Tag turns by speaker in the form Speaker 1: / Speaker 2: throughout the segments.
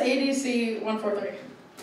Speaker 1: ADC-143.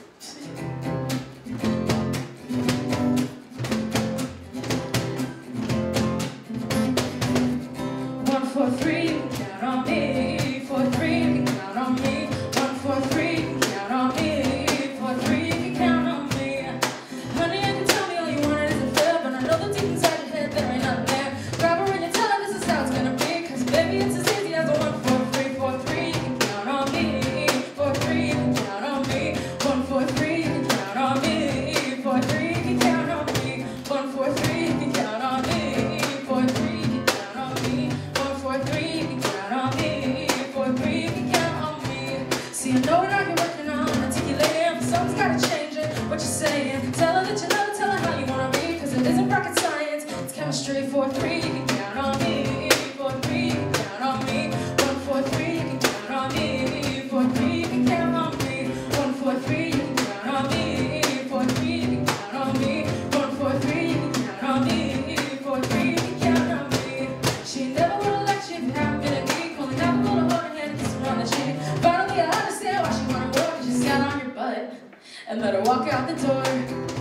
Speaker 1: 143, you can count on me. 43, you can count on me. 143, you can count on me. 43, you can count on me. Honey, you can tell me all you want, it isn't fair, but I know that deep inside your head there ain't nothing there. Grab her and you tell her this is how it's gonna be, 'cause baby it's as easy as a 143. 43, you can count on me. 43, you can count on me. 143, you can count on me. 43, you can count on me. 143, you can count on me. 43, you can count on me. 143, you can count on me. 43, you can count on me. See, I know we're not working on articulating, but something's gotta change it. What you're saying, tell her that you love her, tell her how you wanna be, 'cause it isn't rocket science, it's chemistry. 43, you can count on me. 43, you can count on me. 143, you can count on me. 43, you can count on me. 143, you can count on me. 43, you can count on me. 143, you can count on me. 43, you can count on me. She never would've let you have been a geek, only have a little hold hand, kiss her on the cheek. Finally, I understand why she wanna work, 'cause you sat on your butt and let her walk out the door.